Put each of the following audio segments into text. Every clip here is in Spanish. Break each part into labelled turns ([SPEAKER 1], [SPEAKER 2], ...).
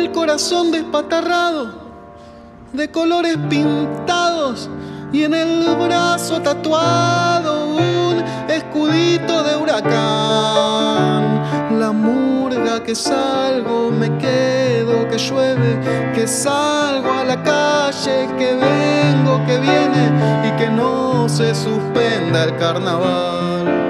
[SPEAKER 1] el corazón despatarrado, de colores pintados, y en el brazo tatuado un escudito de huracán. La murga, que salgo, me quedo, que llueve, que salgo a la calle, que vengo, que viene, y que no se suspenda el carnaval.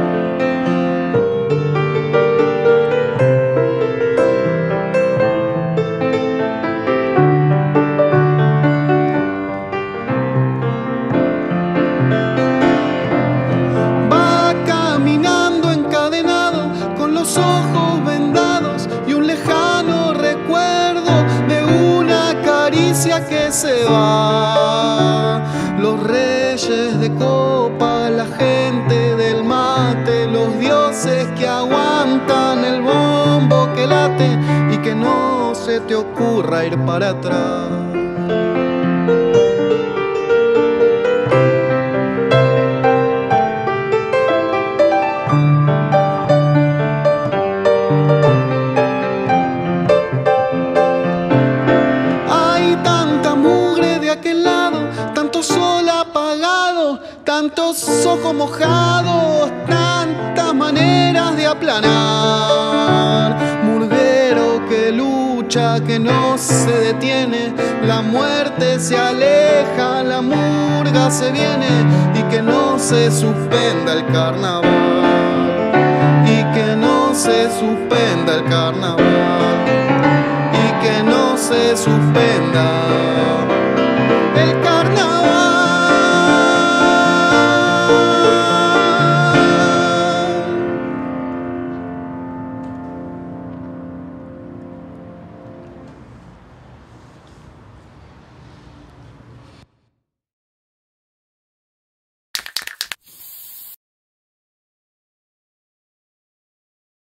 [SPEAKER 1] Ojos vendados y un lejano recuerdo de una caricia que se va. Los reyes de copa, la gente del mate, los dioses que aguantan el bombo que late, y que no se te ocurra ir para atrás. Sol apagado, tantos ojos mojados, tantas maneras de aplanar. Murguero que lucha, que no se detiene, la muerte se aleja, la murga se viene, y que no se suspenda el carnaval, y que no se suspenda el carnaval, y que no se suspenda.